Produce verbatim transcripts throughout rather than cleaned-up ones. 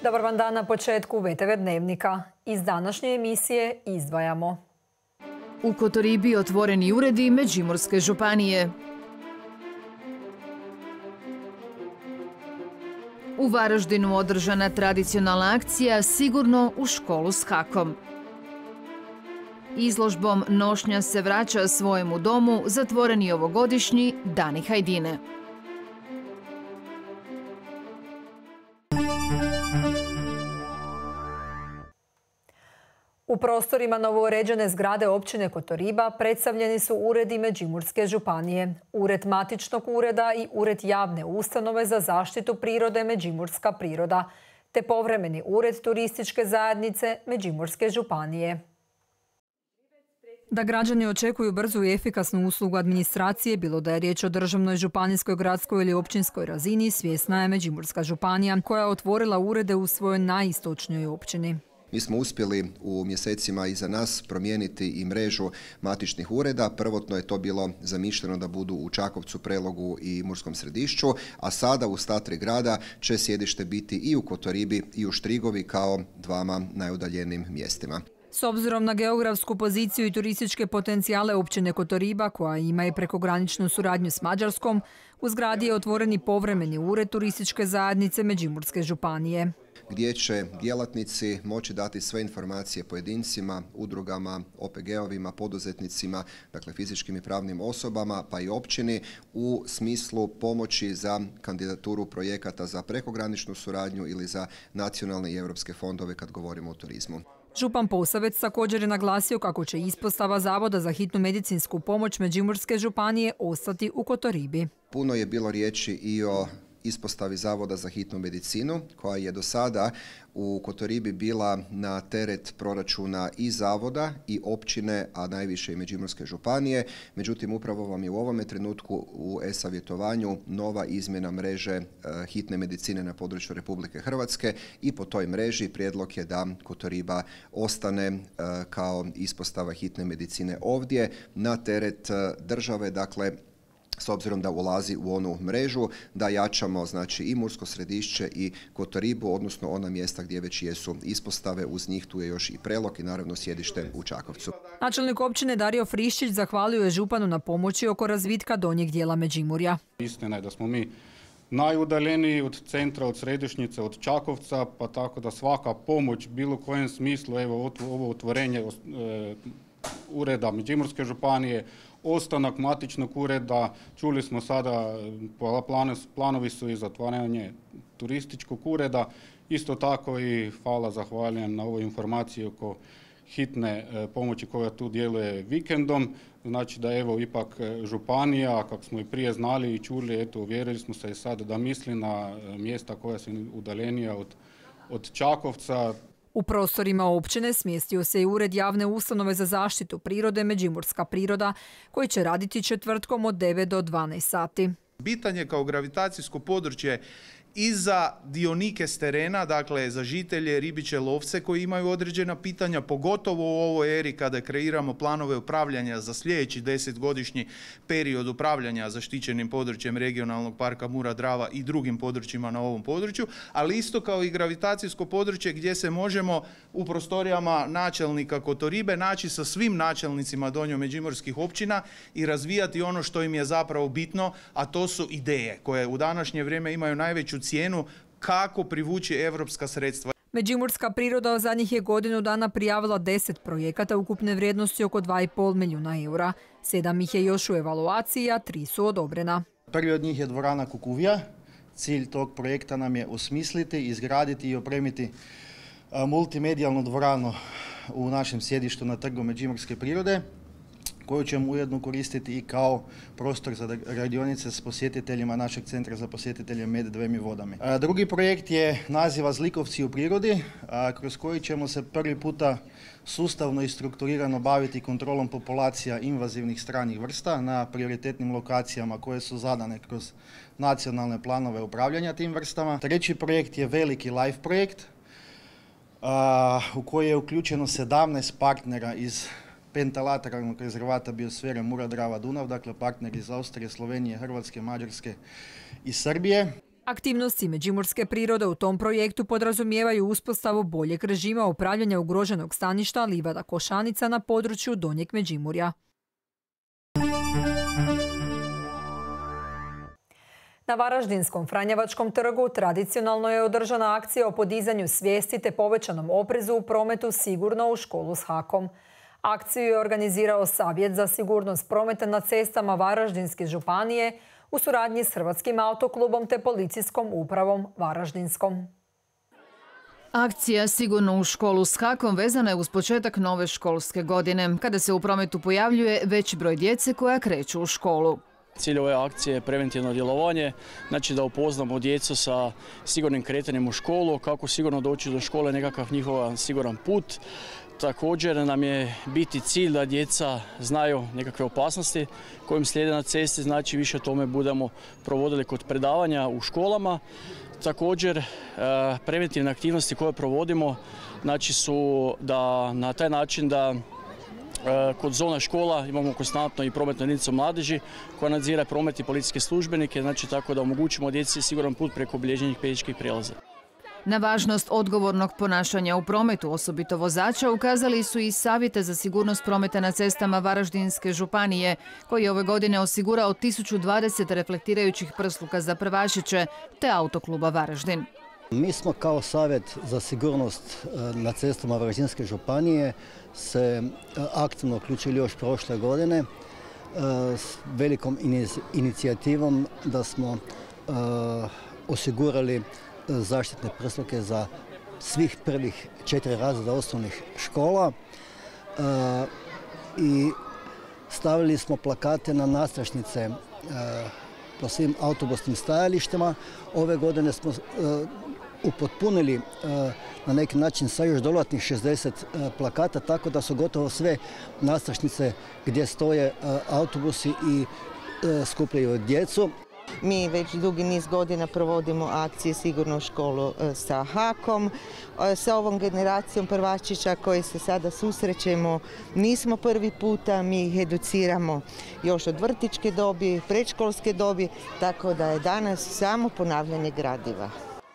Dobar vam dan na početku V T V Dnevnika. Iz današnje emisije izdvajamo. U Kotoribi otvoreni uredi Međimurske županije. U Varaždinu održana tradicionalna akcija Sigurno u školu s hakom. Izložbom Nošnja se vraća svojemu domu zatvoreni ovogodišnji Dani Hajdine. U prostorima novouređene zgrade općine Kotoriba predstavljeni su uredi Međimurske županije, Ured matičnog ureda i Ured javne ustanove za zaštitu prirode Međimurska priroda, te povremeni ured turističke zajednice Međimurske županije. Da građani očekuju brzu i efikasnu uslugu administracije, bilo da je riječ o državnoj, županijskoj, gradskoj ili općinskoj razini, svjesna je Međimurska županija koja je otvorila urede u svojoj najistočnijoj općini. Mi smo uspjeli u mjesecima iza nas promijeniti i mrežu matičnih ureda. Prvotno je to bilo zamišljeno da budu u Čakovcu, Prelogu i Murskom Središću, a sada u sta tri grada će sjedište biti i u Kotoribi i u Štrigovi kao dvama najudaljenijim mjestima. S obzirom na geografsku poziciju i turističke potencijale općine Kotoriba, koja ima i prekograničnu suradnju s Mađarskom, u zgradi je otvoreni povremeni ured turističke zajednice Međimurske županije, gdje će djelatnici moći dati sve informacije pojedincima, udrugama, O P G-ovima, poduzetnicima, dakle fizičkim i pravnim osobama, pa i općini u smislu pomoći za kandidaturu projekata za prekograničnu suradnju ili za nacionalne i europske fondove kad govorimo o turizmu. Župan Posavec također je naglasio kako će ispostava Zavoda za hitnu medicinsku pomoć Međimurske županije ostati u Kotoribi. Puno je bilo riječi i o ispostavi Zavoda za hitnu medicinu, koja je do sada u Kotoribi bila na teret proračuna i zavoda i općine, a najviše i Međimurske županije. Međutim, upravo vam je u ovome trenutku u e-savjetovanju nova izmjena mreže hitne medicine na području Republike Hrvatske i po toj mreži prijedlog je da Kotoriba ostane kao ispostava hitne medicine ovdje na teret države, dakle s obzirom da ulazi u onu mrežu, da jačamo znači i Mursko Središće i Kotoribu, odnosno ona mjesta gdje već jesu ispostave, uz njih tu je još i Prelog i naravno sjedište u Čakovcu. Načelnik općine Dario Friščić zahvalio je županu na pomoći oko razvitka donjeg dijela Međimurja. Istina je da smo mi najudaljeniji od centra, od središnjice, od Čakovca, pa tako da svaka pomoć bilo kojem smislu, evo ovo otvorenje e, ureda Međimurske županije, ostanak matičnog ureda, čuli smo sada, planovi su i zatvaranje turističkog ureda. Isto tako i hvala, zahvaljujem na ovoj informaciji oko hitne pomoći koja tu djeluje vikendom. Znači da evo ipak županija, kako smo i prije znali i čuli, eto uvjerili smo se i sad da misli na mjesta koja su udaljenija od, od Čakovca. U prostorima općine smjestio se i Ured javne ustanove za zaštitu prirode Međimurska priroda, koji će raditi četvrtkom od devet do dvanaest sati. Bitan je kao gravitacijsko područje i za dionike s terena, dakle za žitelje, ribiče, lovce koji imaju određena pitanja, pogotovo u ovoj eri kada kreiramo planove upravljanja za sljedeći desetgodišnji period upravljanja zaštićenim područjem regionalnog parka Mura-Drava i drugim područjima na ovom području, ali isto kao i gravitacijsko područje gdje se možemo u prostorijama načelnika Kotoribe naći sa svim načelnicima donjo-međimurskih općina i razvijati ono što im je zapravo bitno, a to su ideje koje u današnje vrijeme imaju najveću cijenu kako privući evropska sredstva. Međimurska priroda zadnjih je godinu dana prijavila deset projekata ukupne vrijednosti oko dva i pol milijuna eura. Sedam ih je još u evaluaciji, a tri su odobrena. Prvi od njih je dvorana Kukuvija. Cilj tog projekta nam je osmisliti, izgraditi i opremiti multimedijalnu dvoranu u našem sjedištu na Trgu Međimurske prirode, koju ćemo ujedno koristiti i kao prostor za radionice s posjetiteljima našeg centra za posjetitelje Med, Dvem i Vodami. Drugi projekt je naziva Zlikovci u prirodi, kroz koji ćemo se prvi puta sustavno i strukturirano baviti kontrolom populacija invazivnih stranih vrsta na prioritetnim lokacijama koje su zadane kroz nacionalne planove upravljanja tim vrstama. Treći projekt je veliki LIFE projekt u koji je uključeno sedamnaest partnera iz pentalateralnog rezervata biosfere Mura-Drava-Dunav, dakle partneri iz Austrije, Slovenije, Hrvatske, Mađarske i Srbije. Aktivnosti međimurske prirode u tom projektu podrazumijevaju uspostavu boljeg režima upravljanja ugroženog staništa livada Košanica na području Donjeg Međimurja. Na Varaždinskom Franjevačkom trgu tradicionalno je održana akcija o podizanju svijesti te povećanom oprezu u prometu Sigurno u školu s hakom. Akciju je organizirao Savjet za sigurnost prometa na cestama Varaždinske županije u suradnji s Hrvatskim autoklubom te policijskom upravom Varaždinskom. Akcija Sigurno u školu s hakom vezana je uz početak nove školske godine, kada se u prometu pojavljuje veći broj djece koja kreću u školu. Cilj ove akcije je preventivno djelovanje, znači da upoznamo djecu sa sigurnim kretanjem u školu, kako sigurno doći do škole, nekakav njihov siguran put. Također nam je biti cilj da djeca znaju nekakve opasnosti kojim slijede na cesti, znači više o tome budemo provodili kod predavanja u školama. Također preventivne aktivnosti koje provodimo znači su da na taj način da kod zona škola imamo konstantno i prometnu jedinicu mladeži koja nadzira promet i policijske službenike, znači tako da omogućimo djeci siguran put preko obilježenih pješačkih prijelaza. Na važnost odgovornog ponašanja u prometu, osobito vozača, ukazali su i Savjete za sigurnost prometa na cestama Varaždinske županije, koji je ove godine osigurao tisuću dvadeset reflektirajućih prsluka za prvašiće, te Autokluba Varaždin. Mi smo kao Savjet za sigurnost na cestama Varaždinske županije se aktivno uključili još prošle godine s velikom inicijativom da smo osigurali zaštitne prsluke za svih prvih četiri razreda osnovnih škola i stavili smo plakate na nastrašnice po svim autobusnim stajalištima. Ove godine smo upotpunili na neki način sa još dodatnih šezdeset plakata, tako da su gotovo sve nastrašnice gdje stoje autobusi i skupljaju djecu. Mi već dugi niz godina provodimo akcije Sigurno u školu sa hakom. Sa ovom generacijom prvačića koji se sada susrećemo nismo prvi puta, mi ih educiramo još od vrtićke dobi, predškolske dobi, tako da je danas samo ponavljanje gradiva.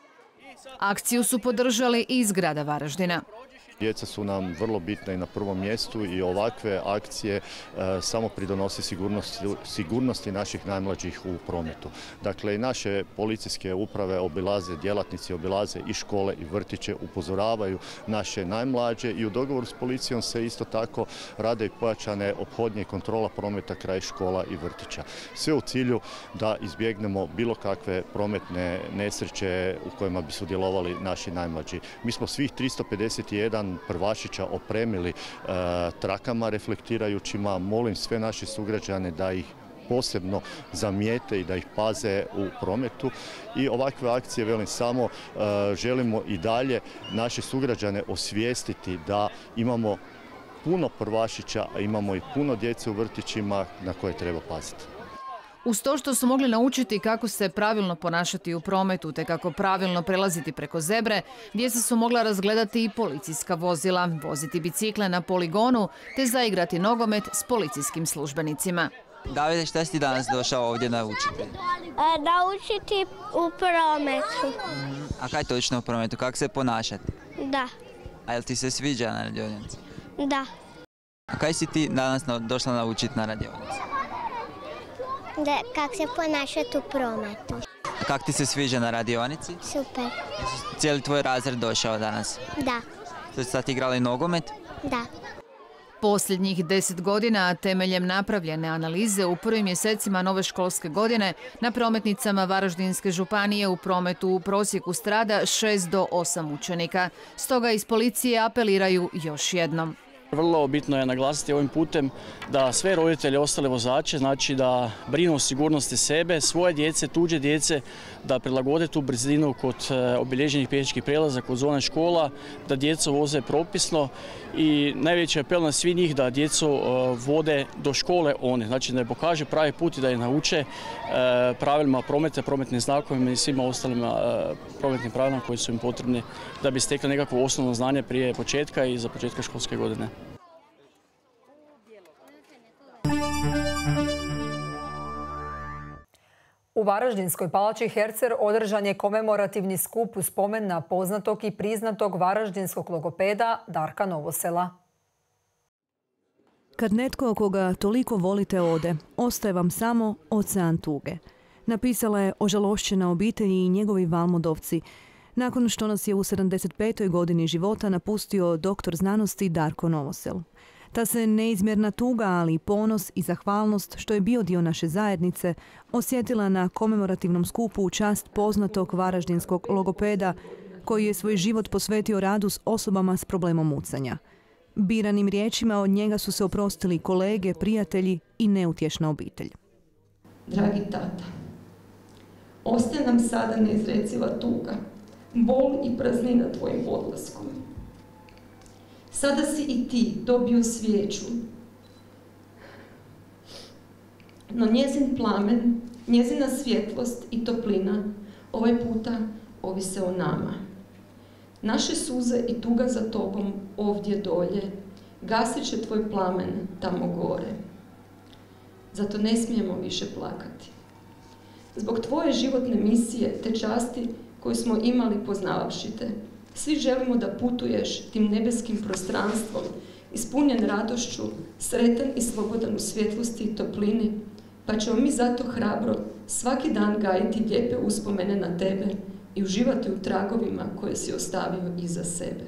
Akciju su podržali i iz grada Varaždina. Djeca su nam vrlo bitna i na prvom mjestu i ovakve akcije e, samo pridonose sigurnosti, sigurnosti naših najmlađih u prometu. Dakle, i naše policijske uprave obilaze, djelatnici obilaze i škole i vrtiće, upozoravaju naše najmlađe i u dogovoru s policijom se isto tako rade i pojačane ophodnje i kontrola prometa kraj škola i vrtića. Sve u cilju da izbjegnemo bilo kakve prometne nesreće u kojima bi sudjelovali naši najmlađi. Mi smo svih tristo pedeset jedan prvašića opremili e, trakama reflektirajućima. Molim sve naše sugrađane da ih posebno zamijete i da ih paze u prometu. I ovakve akcije, velim, samo e, želimo i dalje naše sugrađane osvijestiti da imamo puno prvašića, a imamo i puno djece u vrtićima na koje treba paziti. Uz to što su mogli naučiti kako se pravilno ponašati u prometu te kako pravilno prelaziti preko zebre, djeca su mogla razgledati i policijska vozila, voziti bicikle na poligonu te zaigrati nogomet s policijskim službenicima. Davide, šta si ti danas došao ovdje naučiti? E, naučiti u prometu. A kaj točno u prometu? Kako se ponašati? Da. A jel ti se sviđa na radionici? Da. A kaj si ti danas došla naučiti na radionici? Da, kako se ponašati u prometu. A kako ti se sviđa na radionici? Super. Cijeli tvoj razred došao danas? Da. Ste sad igrali nogomet? Da. Posljednjih deset godina, temeljem napravljene analize u prvim mjesecima nove školske godine, na prometnicama Varaždinske županije u prometu u prosjeku strada šest do osam učenika. Stoga iz policije apeliraju još jednom. Vrlo bitno je naglasiti ovim putem da sve roditelje, ostale vozače, znači da brinu o sigurnosti sebe, svoje djece, tuđe djece, da prilagode tu brzinu kod obilježenih pješačkih prijelaza, kod zone škola, da djecu voze propisno i najveći apel na svi njih da djecu vode do škole one, znači da je pokaže pravi put i da je nauče pravilima prometa, prometnim znakovima i svima ostalim prometnim pravilima koji su im potrebni da bi stekli nekakvo osnovno znanje prije početka i za početka školske godine. U Varaždinskoj palači Hercer održan je komemorativni skup u spomen na poznatog i priznatog varaždinskog logopeda Darka Novosela. Kad netko koga toliko volite ode, ostaje vam samo ocean tuge. Napisala je ožalošćena obitelj i njegovi Valmodovci, nakon što nas je u sedamdeset petoj godini života napustio doktor znanosti Darko Novosel. Ta se neizmjerna tuga, ali i ponos i zahvalnost što je bio dio naše zajednice, osjetila na komemorativnom skupu u čast poznatog varaždinskog logopeda koji je svoj život posvetio radu s osobama s problemom mucanja. Biranim riječima od njega su se oprostili kolege, prijatelji i neutješna obitelj. Dragi tata, ostaje nam sada neizreciva tuga, bol i praznina tvojim odlaskom. Sada si i ti dobio svijeću, no njezin plamen, njezina svjetlost i toplina ovaj puta ovise o nama. Naše suze i tuga za tobom ovdje dolje gasit će tvoj plamen tamo gore. Zato ne smijemo više plakati. Zbog tvoje životne misije te časti koju smo imali poznavavši te, svi želimo da putuješ tim nebeskim prostranstvom, ispunjen radošću, sretan i slobodan u svjetlosti i toplini, pa ćemo mi zato hrabro svaki dan gajiti lijepe uspomene na tebe i uživati u tragovima koje si ostavio iza sebe.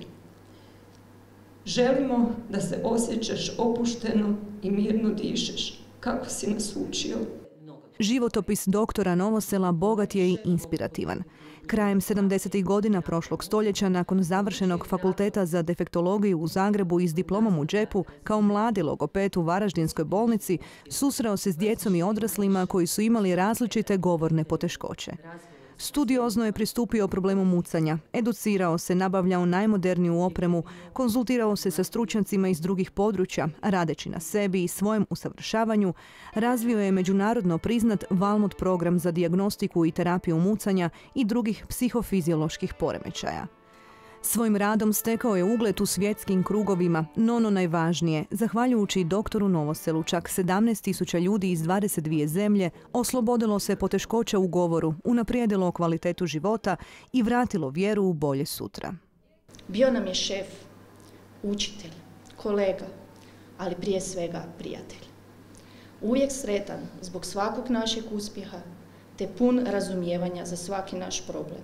Želimo da se osjećaš opušteno i mirno dišeš, kako si nas učio. Životopis doktora Novosela bogat je i inspirativan. Krajem sedamdesetih godina prošlog stoljeća, nakon završenog fakulteta za defektologiju u Zagrebu i s diplomom u džepu, kao mladi logoped u Varaždinskoj bolnici, susreo se s djecom i odraslima koji su imali različite govorne poteškoće. Studiozno je pristupio problemu mucanja, educirao se, nabavljao najmoderniju opremu, konzultirao se sa stručnjacima iz drugih područja, radeći na sebi i svojem usavršavanju, razvio je međunarodno priznat Valmod program za dijagnostiku i terapiju mucanja i drugih psihofizioloških poremećaja. Svojim radom stekao je ugled u svjetskim krugovima, no ono najvažnije, zahvaljujući doktoru Novoselu, čak sedamnaest tisuća ljudi iz dvadeset dvije zemlje oslobodilo se poteškoća u govoru, unaprijedilo kvalitetu života i vratilo vjeru u bolje sutra. Bio nam je šef, učitelj, kolega, ali prije svega prijatelj. Uvijek sretan zbog svakog našeg uspjeha, te pun razumijevanja za svaki naš problem.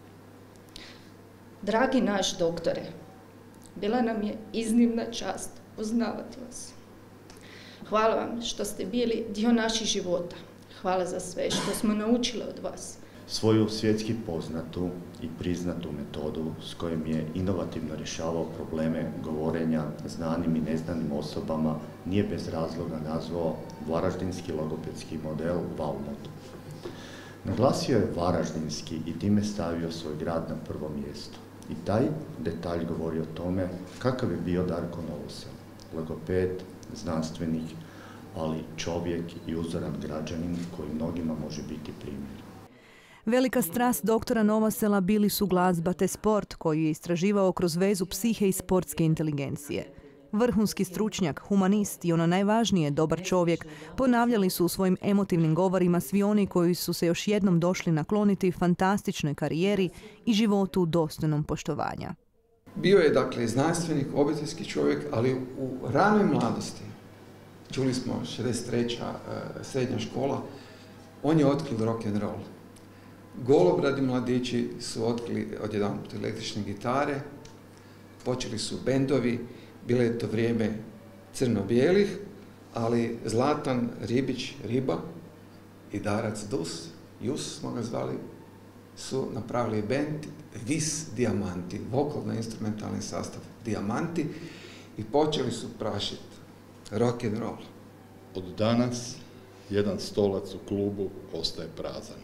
Dragi naš doktore, bila nam je iznimna čast poznavati vas. Hvala vam što ste bili dio naših života. Hvala za sve što smo naučili od vas. Svoju svjetski poznatu i priznatu metodu s kojom je inovativno rješavao probleme govorenja znanim i neznanim osobama nije bez razloga nazvao varaždinski logopedski model Valmod. Naglasio je varaždinski i time stavio svoj grad na prvo mjesto. I taj detalj govori o tome kakav je bio Darko Novosel, logoped, znanstvenik, ali čovjek i uzoran građanin koji mnogima može biti primjer. Velika strast doktora Novosela bili su glazba te sport koji je istraživao kroz vezu psihe i sportske inteligencije. Vrhunski stručnjak, humanist i ono najvažnije, dobar čovjek, ponavljali su u svojim emotivnim govorima svi oni koji su se još jednom došli nakloniti fantastičnoj karijeri i životu dostojnom poštovanja. Bio je dakle znanstvenik, obiteljski čovjek, ali u ranoj mladosti, čuli smo šezdeset treća srednja škola, on je otkril rock and roll. Golobradi mladići su otkrili odjedanput električne gitare, počeli su bendovi. Bilo je to vrijeme crno-bijelih, ali Zlatan Ribić, Riba i Darac Dus, Jus smo ga zvali, su napravili band Vis Diamanti, vokalno-instrumentalni sastav Diamanti i počeli su prašiti rock and roll. Od danas jedan stolac u klubu ostaje prazan.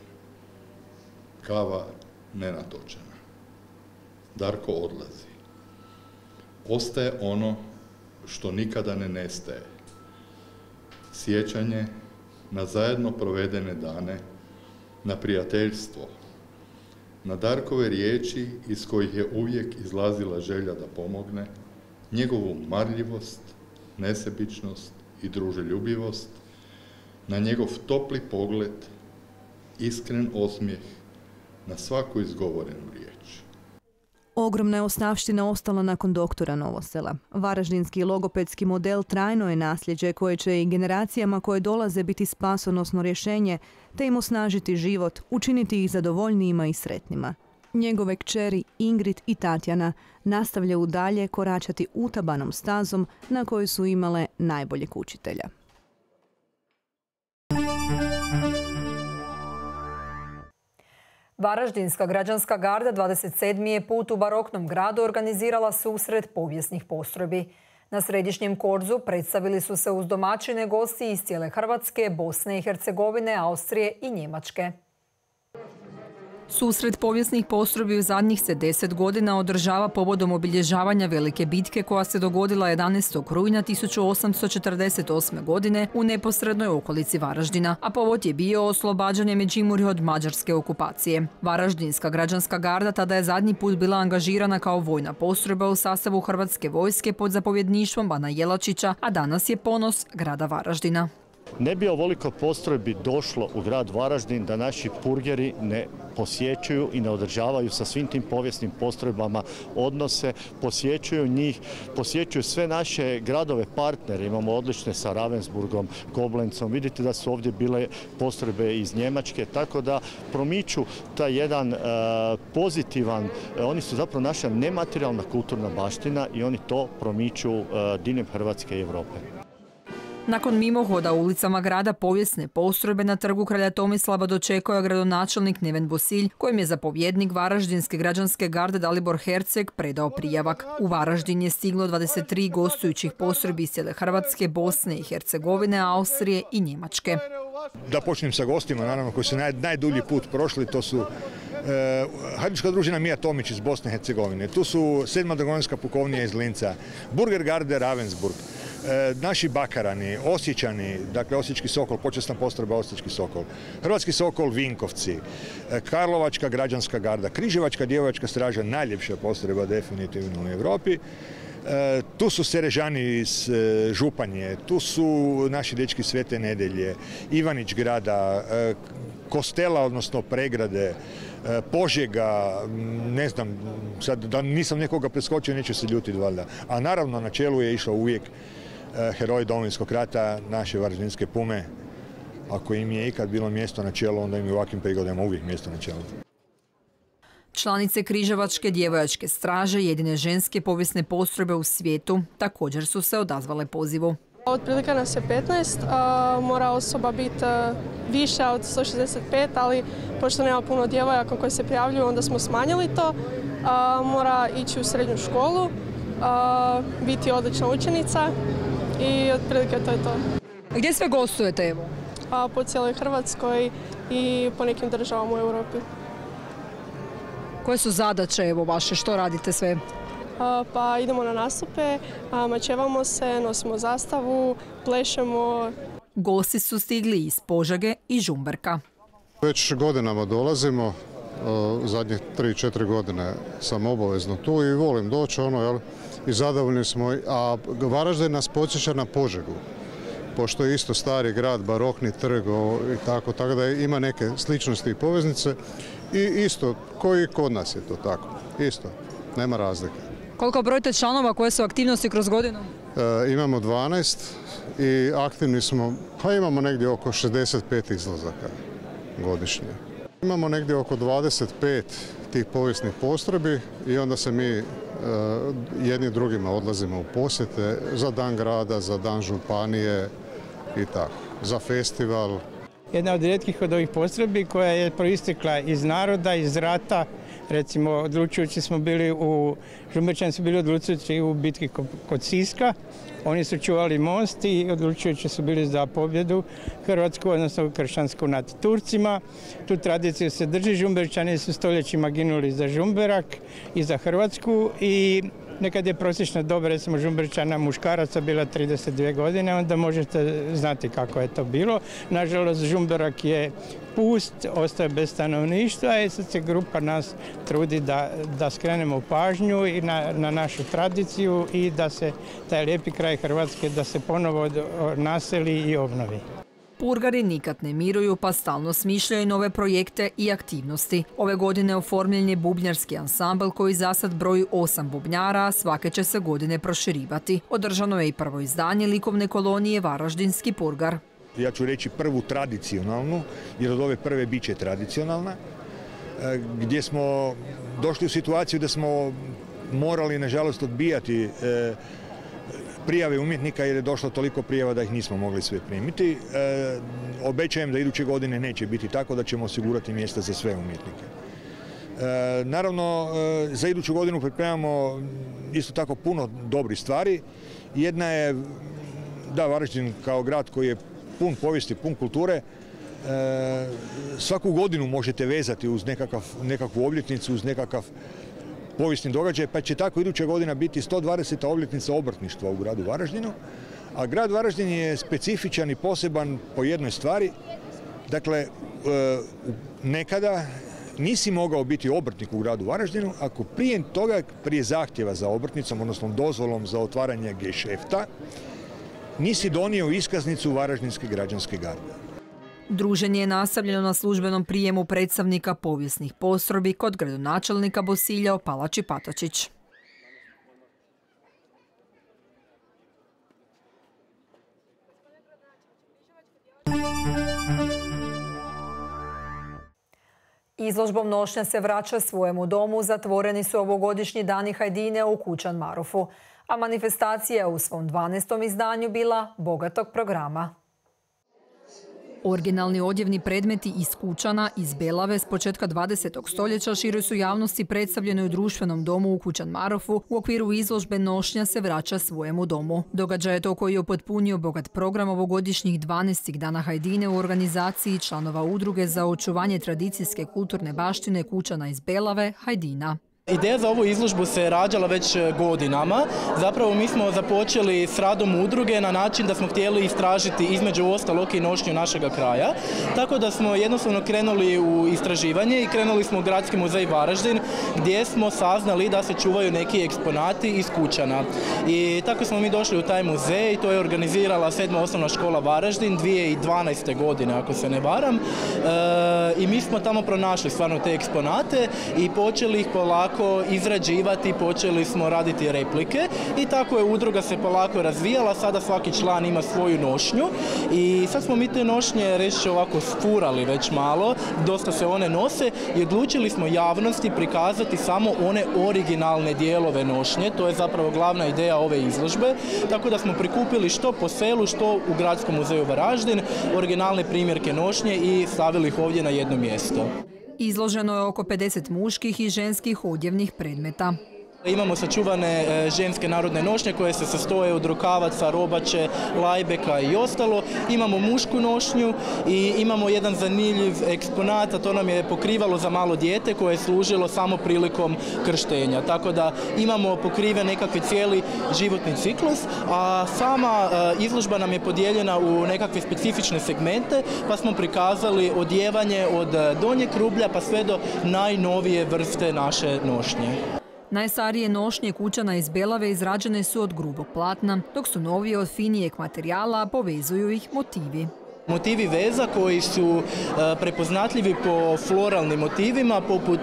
Kava nenatočena. Darko odlazi. Ostaje ono što nikada ne nestaje. Sjećanje na zajedno provedene dane, na prijateljstvo, na Darkove riječi iz kojih je uvijek izlazila želja da pomogne, njegovu marljivost, nesebičnost i druželjubivost, na njegov topli pogled, iskren osmijeh na svaku izgovorenu riječ. Ogromna je ostavština ostala nakon doktora Novosela. Varaždinski logopedski model trajno je nasljeđe koje će i generacijama koje dolaze biti spasonosno rješenje, te im osnažiti život, učiniti ih zadovoljnijima i sretnima. Njegove kćeri Ingrid i Tatjana nastavljaju dalje koračati utabanom stazom na kojoj su imale najboljeg učitelja. Varaždinska građanska garda dvadeset sedmi je put u baroknom gradu organizirala susret povijesnih postrojbi. Na središnjem korzu predstavili su se uz domaćine gosti iz cijele Hrvatske, Bosne i Hercegovine, Austrije i Njemačke. Susret povijesnih postrojbi u zadnjih se deset godina održava povodom obilježavanja velike bitke koja se dogodila jedanaestog rujna tisuću osamsto četrdeset osme. godine u neposrednoj okolici Varaždina, a povod je bio oslobađanje Međimurja od mađarske okupacije. Varaždinska građanska garda tada je zadnji put bila angažirana kao vojna postrojba u sastavu Hrvatske vojske pod zapovjedništvom Bana Jelačića, a danas je ponos grada Varaždina. Ne bi ovoliko postrojbi došlo u grad Varaždin da naši purgeri ne posjećuju i ne održavaju sa svim tim povijesnim postrojbama odnose, posjećuju njih, posjećuju sve naše gradove partnere. Imamo odlične sa Ravensburgom, Koblencom, vidite da su ovdje bile postrojbe iz Njemačke, tako da promiču taj jedan e, pozitivan, e, oni su zapravo naša nematerijalna kulturna baština i oni to promiču e, diljem Hrvatske i Europe. Nakon mimohoda ulicama grada povijesne postrojbe na trgu kralja Tomislava dočekao je gradonačelnik Neven Bosilj, kojem je zapovjednik Varaždinske građanske garde Dalibor Herceg predao prijavak. U Varaždin je stiglo dvadeset tri gostujućih postrojbi iz cijele Hrvatske, Bosne i Hercegovine, Austrije i Njemačke. Da počnem sa gostima, naravno, koji su naj, najdulji put prošli, to su e, Hajdučka družina Mija Tomić iz Bosne i Hercegovine, tu su sedma dragovoljanska pukovnija iz Linca, Burger Garde Ravensburg, e, naši Bakarani, Osječani, dakle Osječki Sokol, počasna postrojba Osječki Sokol, Hrvatski Sokol Vinkovci, e, Karlovačka građanska garda, Križevačka djevojačka straža, najljepša postrojba definitivno u Europi. E, tu su Serežani iz e, Županje, tu su naši dečki Svete Nedelje, Ivanić grada, e, Kostela, odnosno Pregrade, e, Požega, ne znam, sad da nisam nekoga preskočio, neće se ljutiti valjda. A naravno na čelu je išao uvijek e, heroj Domovinskog rata, naše Varaždinske Pume. Ako im je ikad bilo mjesto na čelu, onda im je u ovakvim prigodama uvijek mjesto na čelu. Članice Križevačke djevojačke straže, jedine ženske povijesne postrojbe u svijetu, također su se odazvale pozivu. Otprilike nas je petnaest, mora osoba biti više od sto šezdeset pet, ali pošto nema puno djevojaka koji se prijavljuju, onda smo smanjili to. Mora ići u srednju školu, biti odlična učenica i otprilike to je to. Gdje sve gostujete, evo? Po cijeloj Hrvatskoj i po nekim državama u Europi. Koje su zadaće evo vaše? Što radite sve? Pa idemo na nastupe, mačevamo se, nosimo zastavu, plešemo. Gosti su stigli iz Požege i Žumberka. Već godinama dolazimo, zadnjih tri četiri godine sam obavezno tu i volim doći ono, jel, i zadovoljni smo, a Varaždin nas podsjeća na Požegu, pošto je isto stari grad, barokni trg i tako, tako da ima neke sličnosti i poveznice i isto, koji kod nas je to tako, isto, nema razlike. Koliko brojite članova, koje su aktivnosti kroz godinu? E, imamo dvanaest i aktivni smo, pa imamo negdje oko šezdeset pet izlazaka godišnje. Imamo negdje oko dvadeset pet tih povijesnih postrojbi i onda se mi e, jedni drugima odlazimo u posjete za dan grada, za dan županije i tako, za festival. Jedna od rijetkih od ovih postrojbi koja je proistekla iz naroda, iz rata. Recimo, odlučujući smo bili u, Žumberčani su bili odlučujući u bitki kod Siska. Oni su čuvali most i odlučujući su bili za pobjedu Hrvatsku, odnosno kršćansku nad Turcima. Tu tradiciju se drži, Žumberčani su stoljećima ginuli za Žumberak i za Hrvatsku i nekad je prosječna doba, recimo Žumberčana muškaraca bila trideset dvije godine, onda možete znati kako je to bilo. Nažalost, Žumberak je pust, ostaje bez stanovništva i sad se grupa nas trudi da, da skrenemo pažnju i na, na našu tradiciju i da se taj lijepi kraj Hrvatske da se ponovo naseli i obnovi. Purgari nikad ne miruju pa stalno smišljaju nove projekte i aktivnosti. Ove godine oformljen je bubnjarski ansambl koji zasad broji osam bubnjara, a svake će se godine proširivati. Održano je i prvo izdanje likovne kolonije Varaždinski Purgar. Ja ću reći prvu tradicionalnu, jer od ove prve bit će tradicionalna, gdje smo došli u situaciju da smo morali, nažalost, odbijati prijave umjetnika jer je došlo toliko prijava da ih nismo mogli sve primiti. E, obećajem da iduće godine neće biti tako, da ćemo osigurati mjesta za sve umjetnike. E, naravno, e, za iduću godinu pripremamo isto tako puno dobrih stvari. Jedna je, da, Varaždin kao grad koji je pun povijesti, pun kulture, e, svaku godinu možete vezati uz nekakav, nekakvu obljetnicu, uz nekakav povijesni događaj, pa će tako iduća godina biti sto dvadeseta obljetnica obrtništva u gradu Varaždinu. A grad Varaždin je specifičan i poseban po jednoj stvari. Dakle, nekada nisi mogao biti obrtnik u gradu Varaždinu ako prije toga, prije zahtjeva za obrtnicom, odnosno dozvolom za otvaranje gešefta, nisi donio iskaznicu Varaždinske građanske garde. Druženje je nastavljeno na službenom prijemu predstavnika povijesnih postrojbi kod gradonačelnika Bosilja u Palači Patočić. Izložbom nošnja se vraća svojemu domu. Zatvoreni su ovogodišnji dani Hajdine u Kućan Marofu, a manifestacija je u svom dvanaestom izdanju bila bogatog programa. Originalni odjevni predmeti iz Kućana, iz Belave s početka dvadesetog stoljeća široj su javnosti predstavljeni u društvenom domu u Kućan Marofu u okviru izložbe Nošnja se vraća svojemu domu. Događaj je to koji je upotpunio bogat program ovogodišnjih dvanaestih dana Hajdine u organizaciji članova udruge za očuvanje tradicijske kulturne baštine Kućana iz Belave, Hajdina. Ideja za ovu izložbu se rađala već godinama. Zapravo mi smo započeli s radom udruge na način da smo htjeli istražiti između ostalog i nošnju našega kraja. Tako da smo jednostavno krenuli u istraživanje i krenuli smo u Gradski muzej Varaždin gdje smo saznali da se čuvaju neki eksponati iz Kućana. I tako smo mi došli u taj muzej i to je organizirala sedma osnovna škola Varaždin dvije tisuće dvanaeste. godine, ako se ne varam. E, I mi smo tamo pronašli stvarno te eksponate i počeli ih polako izrađivati, počeli smo raditi replike i tako je udruga se polako razvijala, sada svaki član ima svoju nošnju i sad smo mi te nošnje reći ovako sfurali već malo, dosta se one nose i odlučili smo javnosti prikazati samo one originalne dijelove nošnje, to je zapravo glavna ideja ove izložbe, tako da smo prikupili što po selu, što u Gradskom muzeju Varaždin, originalne primjerke nošnje i stavili ih ovdje na jedno mjesto. Izloženo je oko pedeset muških i ženskih odjevnih predmeta. Imamo sačuvane ženske narodne nošnje koje se sastoje od rukavaca, robače, lajbeka i ostalo. Imamo mušku nošnju i imamo jedan zanimljiv eksponat, a to nam je pokrivalo za malo dijete koje je služilo samo prilikom krštenja. Tako da imamo pokriven nekakvi cijeli životni ciklus, a sama izložba nam je podijeljena u nekakve specifične segmente, pa smo prikazali odjevanje od donjeg rublja pa sve do najnovije vrste naše nošnje. Najstarije nošnje Kućana iz Belave izrađene su od grubog platna, dok su novije od finijeg materijala, a povezuju ih motivi. Motivi veza koji su prepoznatljivi po floralnim motivima poput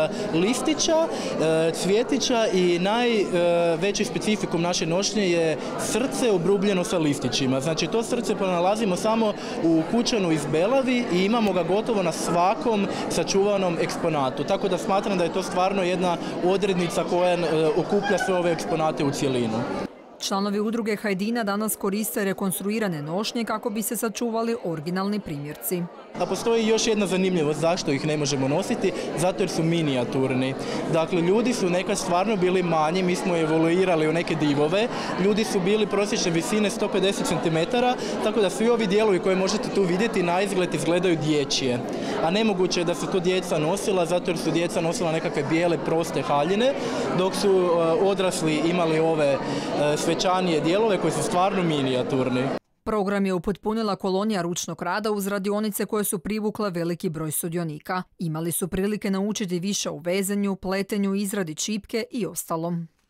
listića, cvjetića i najveći specifikum naše nošnje je srce obrubljeno sa listićima. Znači to srce pronalazimo samo u Kućanu iz Belavi i imamo ga gotovo na svakom sačuvanom eksponatu. Tako da smatram da je to stvarno jedna odrednica koja okuplja sve ove eksponate u cjelinu. Članovi udruge Hajdina danas koriste rekonstruirane nošnje kako bi se sačuvali originalni primjerci. A postoji još jedna zanimljivost zašto ih ne možemo nositi, zato jer su minijaturni. Dakle, ljudi su nekad stvarno bili manji, mi smo evoluirali u neke divove, ljudi su bili prosječne visine sto pedeset centimetara, tako da svi ovi dijelovi koje možete tu vidjeti na izgled izgledaju dječje. A nemoguće je da su to djeca nosila, zato jer su djeca nosila nekakve bijele proste haljine, dok su uh, odrasli imali ove uh, svečanije dijelove koji su stvarno minijaturni. Program je upotpunila kolonija ručnog rada uz radionice koje su privukle veliki broj sudionika. Imali su prilike naučiti više o vezanju, pletenju, izradi čipke i ostalom.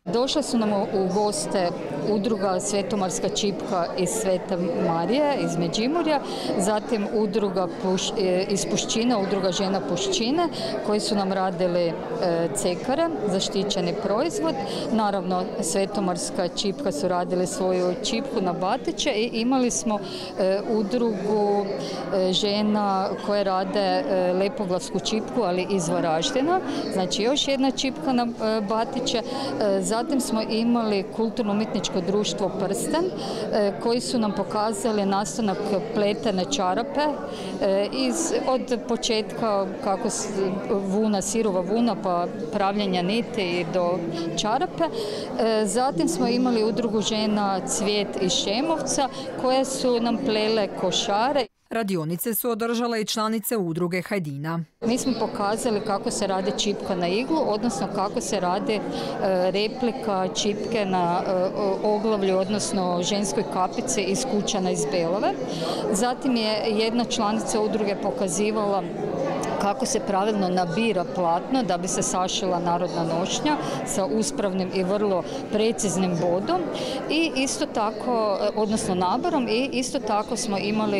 Došle su nam u goste udruga Svetomarska čipka iz Svete Marije, iz Međimurja, zatim udruga Puš, iz Pušćina, udruga žena Pušćine, koji su nam radili cekare, zaštićeni proizvod. Naravno, Svetomarska čipka su radili svoju čipku na batiće i imali smo udrugu žena koje rade lepoglavsku čipku, ali iz Varaždina. Znači, još jedna čipka na batiće. Zatim smo imali kulturno-umjetničko društvo Prsten, koji su nam pokazali nastanak pletene čarape iz, od početka kako vuna, sirova vuna pa pravljenja niti do čarape. Zatim smo imali udrugu žena Cvijet iz Šemovca koje su nam plele košare. Radionice su održale i članice udruge Hajdina. Mi smo pokazali kako se radi čipka na iglu, odnosno kako se radi replika čipke na oglavlju, odnosno ženskoj kapici iz Kućana iz Belove. Zatim je jedna članica udruge pokazivala kako se pravilno nabira platno da bi se sašila narodna nošnja sa uspravnim i vrlo preciznim bodom i isto tako, odnosno naborom, i isto tako smo imali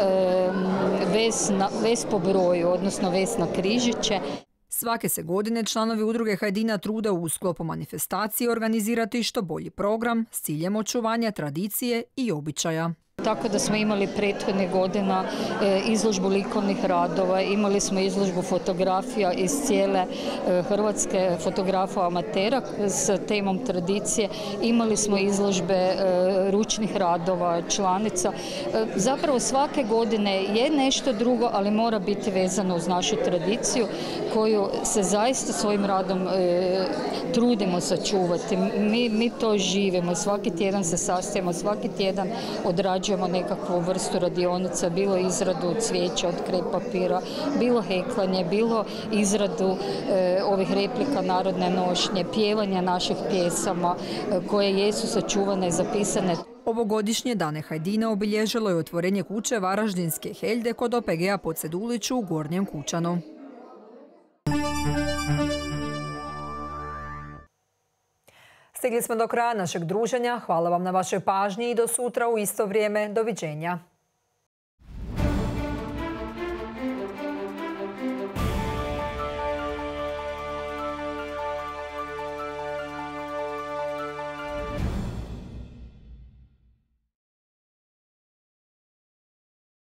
ves, na, ves po broju, odnosno ves na križiće. Svake se godine članovi udruge Hajdina trude u sklopu manifestacije organizirati što bolji program s ciljem očuvanja tradicije i običaja. Tako da smo imali prethodnih godina izložbu likovnih radova, imali smo izložbu fotografija iz cijele Hrvatske, fotografa amatera s temom tradicije, imali smo izložbe ručnih radova, članica. Zapravo svake godine je nešto drugo, ali mora biti vezano uz našu tradiciju koju se zaista svojim radom trudimo sačuvati. Mi, mi to živimo, svaki tjedan se sastajemo, svaki tjedan odrađujemo nekakvu vrstu radionica, bilo izradu cvijeća od krep papira, bilo heklanje, bilo izradu e, ovih replika narodne nošnje, pjevanja naših pjesama e, koje jesu sačuvane i zapisane. Ovogodišnje dane Hajdina obilježilo je otvorenje kuće Varaždinske Heljde kod O P G-a Podseduliću u Gornjem Kućanu. Stigli smo do kraja našeg druženja. Hvala vam na vašoj pažnji i do sutra u isto vrijeme. Doviđenja.